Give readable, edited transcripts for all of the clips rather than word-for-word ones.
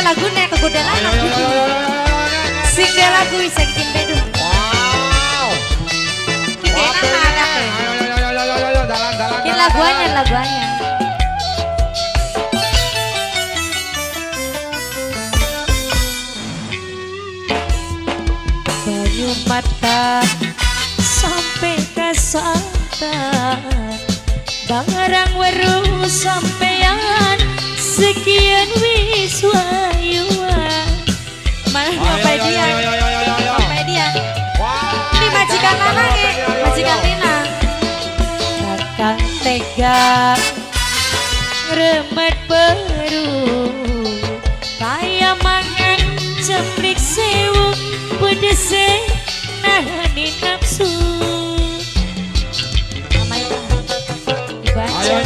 lagu nek kegoda lanang. Sing de lagu sing bedu. Wow. Kita enak anak. Ini laguannya. Banyu mata sampai ke santan, barang weru sampean sekian wiswayuan. Mana sampai dia? Ini majikan Nana nih, majikan Nina. Kakang tega ngeremet baru, kayak mangan ceplik sewu pedese nahani nafsu. Mama itu dibaca.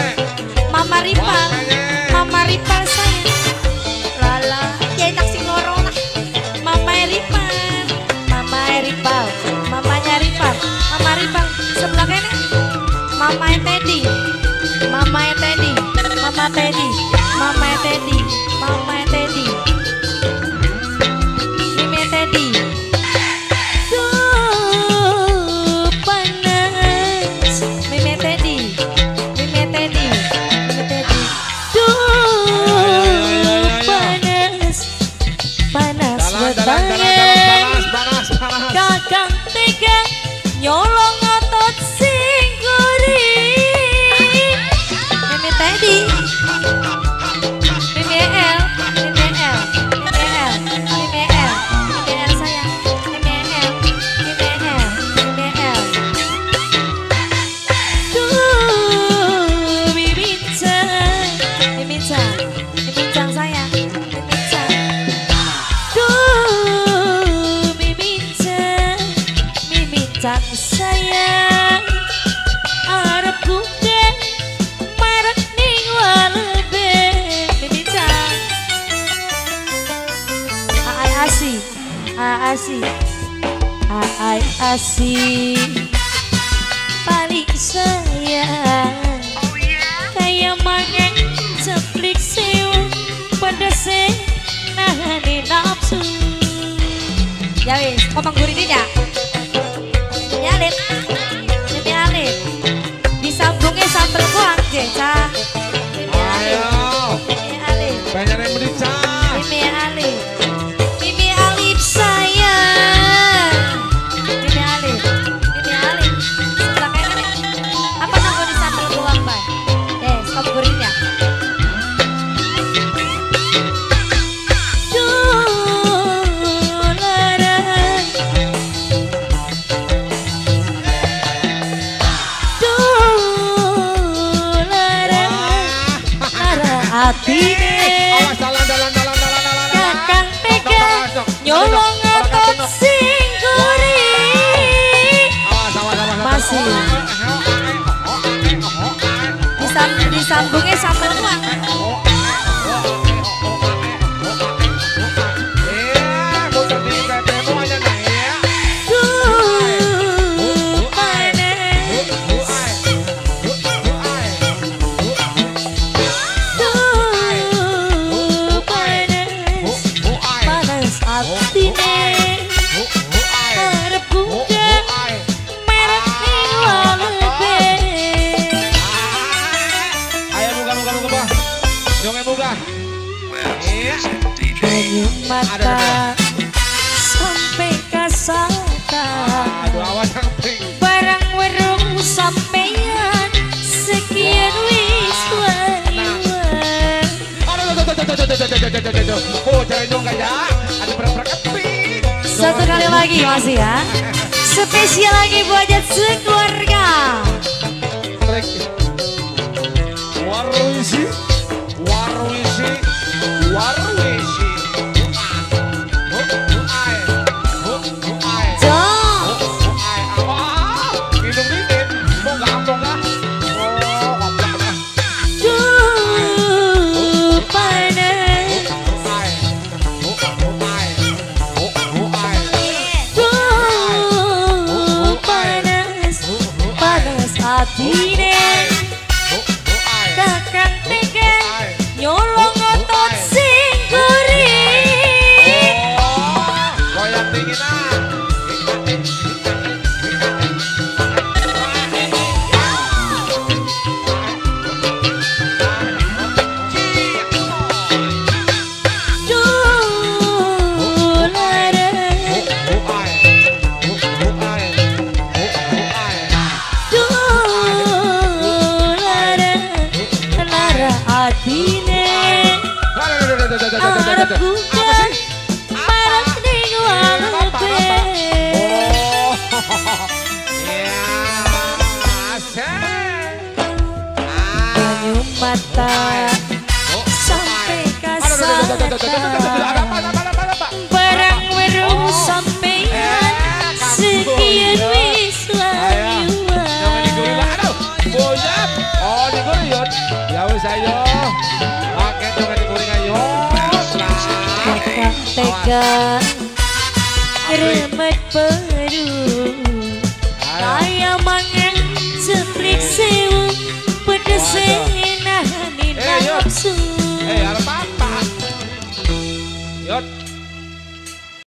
Mama Ripal saya. Lala, ya enak sing ngorong lah. Mamanya Ripal, mamanya Ripal, Mama Ripal sebelah kene. Mamanya Teddy, Mamanya Teddy. Mimi Teddy. Duh panas, Mimi Teddy. Duh panas banget. Kakang tega nyolong otot sing gurih. Mimi Teddy. Mimi L sayang. Mimi L. Duh Mimincang sayang. Duh Mimincang sayang. Arep kuke marek ning walebe. Mimincang. Aai asi paling sayang, kayak mangan ceplik sewu pedese nahani nafsu. Ya wis, komang gurih tidak? Mimi Alit disambungnya sambel kuang jeca. Mimi Alit banyak yang merica. Mimi Alit sayang. Mimi Alit sebelah kanan. Apa nunggu di sambel kuang bay? Stop gurihnya. Awas dalan. Kakang tega nyolong otot sing gurih. Masih disambungnya sambal kuang. Banyu mata sampai kasatan, barang werung sampeyan sekian wiswayuan. Satu kali lagi masih ya. Spesial lagi buat Jat sekeluarga. Warwisi. Kakang tega atine arep bukan marek ning walepe. Banyu mata sampai kasar barang weruh sampeyan sekian wis ya wis ayo pakai dong digoreng ayo tekan remet peru kaya mangan seprik sewu pedese nahani nafsu.